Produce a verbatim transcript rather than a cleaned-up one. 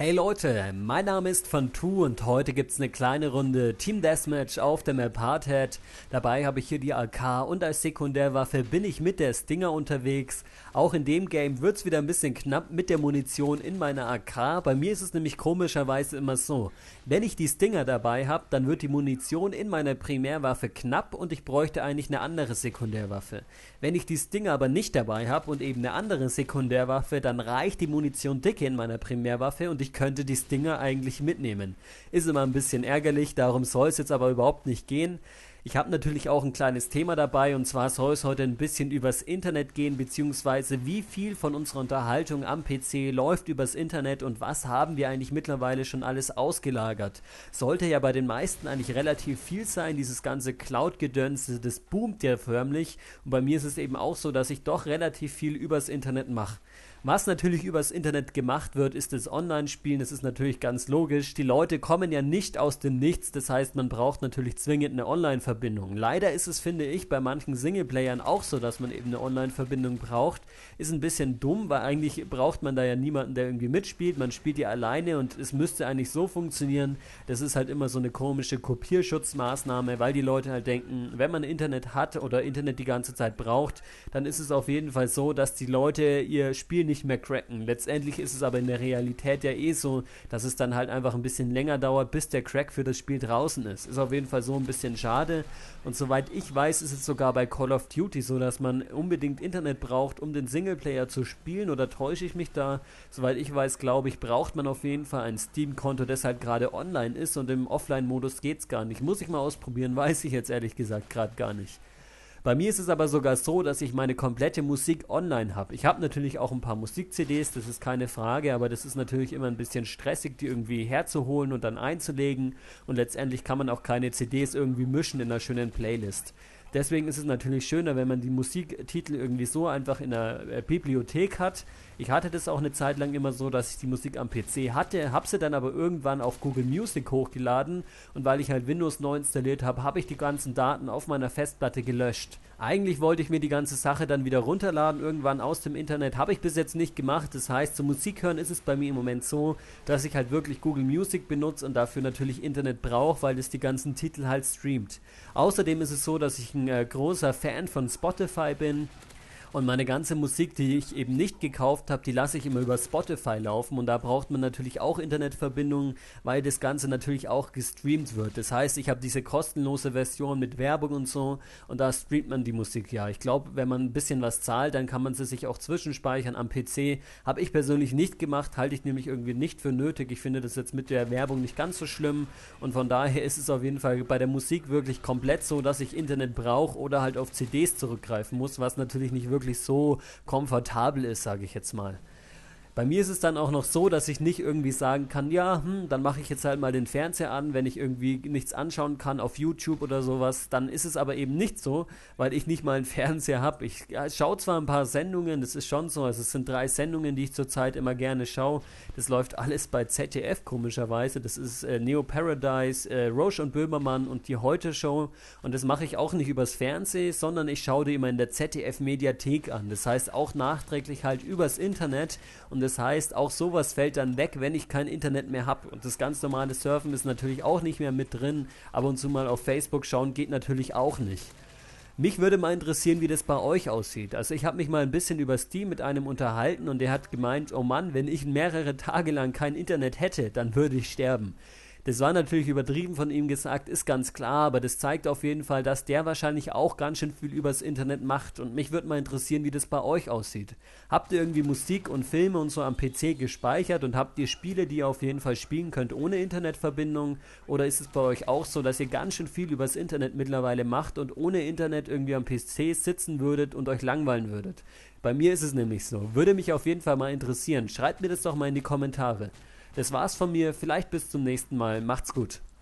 Hey Leute, mein Name ist Fantu und heute gibt's eine kleine Runde Team Deathmatch auf der Map Hardhead. Dabei habe ich hier die A K und als Sekundärwaffe bin ich mit der Stinger unterwegs. Auch in dem Game wird's wieder ein bisschen knapp mit der Munition in meiner A K. Bei mir ist es nämlich komischerweise immer so, wenn ich die Stinger dabei habe, dann wird die Munition in meiner Primärwaffe knapp und ich bräuchte eigentlich eine andere Sekundärwaffe. Wenn ich die Stinger aber nicht dabei habe und eben eine andere Sekundärwaffe, dann reicht die Munition dicke in meiner Primärwaffe und ich könnte die Stinger eigentlich mitnehmen. Ist immer ein bisschen ärgerlich, darum soll es jetzt aber überhaupt nicht gehen. Ich habe natürlich auch ein kleines Thema dabei und zwar soll es heute ein bisschen übers Internet gehen, beziehungsweise wie viel von unserer Unterhaltung am P C läuft übers Internet und was haben wir eigentlich mittlerweile schon alles ausgelagert. Sollte ja bei den meisten eigentlich relativ viel sein, dieses ganze Cloud-Gedönse, das boomt ja förmlich und bei mir ist es eben auch so, dass ich doch relativ viel übers Internet mache. Was natürlich übers Internet gemacht wird, ist das Online-Spielen, das ist natürlich ganz logisch. Die Leute kommen ja nicht aus dem Nichts, das heißt, man braucht natürlich zwingend eine Online-Verbindung. Leider ist es, finde ich, bei manchen Singleplayern auch so, dass man eben eine Online-Verbindung braucht. Ist ein bisschen dumm, weil eigentlich braucht man da ja niemanden, der irgendwie mitspielt. Man spielt ja alleine und es müsste eigentlich so funktionieren. Das ist halt immer so eine komische Kopierschutzmaßnahme, weil die Leute halt denken, wenn man Internet hat oder Internet die ganze Zeit braucht, dann ist es auf jeden Fall so, dass die Leute ihr Spiel nicht nicht mehr cracken. Letztendlich ist es aber in der Realität ja eh so, dass es dann halt einfach ein bisschen länger dauert, bis der Crack für das Spiel draußen ist. Ist auf jeden Fall so ein bisschen schade und soweit ich weiß, ist es sogar bei Call of Duty so, dass man unbedingt Internet braucht, um den Singleplayer zu spielen, oder täusche ich mich da? Soweit ich weiß, glaube ich, braucht man auf jeden Fall ein Steam-Konto, das halt gerade online ist und im Offline-Modus geht's gar nicht. Muss ich mal ausprobieren, weiß ich jetzt ehrlich gesagt gerade gar nicht. Bei mir ist es aber sogar so, dass ich meine komplette Musik online habe. Ich habe natürlich auch ein paar Musik-C Ds, das ist keine Frage, aber das ist natürlich immer ein bisschen stressig, die irgendwie herzuholen und dann einzulegen. Und letztendlich kann man auch keine C Ds irgendwie mischen in einer schönen Playlist. Deswegen ist es natürlich schöner, wenn man die Musiktitel irgendwie so einfach in der äh, Bibliothek hat. Ich hatte das auch eine Zeit lang immer so, dass ich die Musik am P C hatte, habe sie dann aber irgendwann auf Google Music hochgeladen und weil ich halt Windows neu installiert habe, habe ich die ganzen Daten auf meiner Festplatte gelöscht. Eigentlich wollte ich mir die ganze Sache dann wieder runterladen, irgendwann aus dem Internet, habe ich bis jetzt nicht gemacht. Das heißt, zum Musik hören ist es bei mir im Moment so, dass ich halt wirklich Google Music benutze und dafür natürlich Internet brauche, weil es die ganzen Titel halt streamt. Außerdem ist es so, dass ich ein äh, großer Fan von Spotify bin. Und meine ganze Musik, die ich eben nicht gekauft habe, die lasse ich immer über Spotify laufen und da braucht man natürlich auch Internetverbindungen, weil das Ganze natürlich auch gestreamt wird. Das heißt, ich habe diese kostenlose Version mit Werbung und so und da streamt man die Musik ja. Ich glaube, wenn man ein bisschen was zahlt, dann kann man sie sich auch zwischenspeichern am P C. Habe ich persönlich nicht gemacht, halte ich nämlich irgendwie nicht für nötig. Ich finde das jetzt mit der Werbung nicht ganz so schlimm und von daher ist es auf jeden Fall bei der Musik wirklich komplett so, dass ich Internet brauche oder halt auf C Ds zurückgreifen muss, was natürlich nicht wirklich so komfortabel ist, sage ich jetzt mal. Bei mir ist es dann auch noch so, dass ich nicht irgendwie sagen kann, ja, hm, dann mache ich jetzt halt mal den Fernseher an, wenn ich irgendwie nichts anschauen kann auf YouTube oder sowas, dann ist es aber eben nicht so, weil ich nicht mal einen Fernseher habe. Ich ja, schaue zwar ein paar Sendungen, das ist schon so, also es sind drei Sendungen, die ich zurzeit immer gerne schaue, das läuft alles bei Z D F komischerweise, das ist äh, Neo Paradise, äh, Roche und Böhmermann und die Heute-Show und das mache ich auch nicht übers Fernsehen, sondern ich schaue die immer in der Z D F-Mediathek an, das heißt auch nachträglich halt übers Internet und das heißt, auch sowas fällt dann weg, wenn ich kein Internet mehr habe. Und das ganz normale Surfen ist natürlich auch nicht mehr mit drin. Ab und zu mal auf Facebook schauen geht natürlich auch nicht. Mich würde mal interessieren, wie das bei euch aussieht. Also ich habe mich mal ein bisschen über Steam mit einem unterhalten und der hat gemeint, oh Mann, wenn ich mehrere Tage lang kein Internet hätte, dann würde ich sterben. Das war natürlich übertrieben von ihm gesagt, ist ganz klar, aber das zeigt auf jeden Fall, dass der wahrscheinlich auch ganz schön viel übers Internet macht und mich würde mal interessieren, wie das bei euch aussieht. Habt ihr irgendwie Musik und Filme und so am P C gespeichert und habt ihr Spiele, die ihr auf jeden Fall spielen könnt ohne Internetverbindung oder ist es bei euch auch so, dass ihr ganz schön viel übers Internet mittlerweile macht und ohne Internet irgendwie am P C sitzen würdet und euch langweilen würdet? Bei mir ist es nämlich so. Würde mich auf jeden Fall mal interessieren. Schreibt mir das doch mal in die Kommentare. Das war's von mir, vielleicht bis zum nächsten Mal. Macht's gut.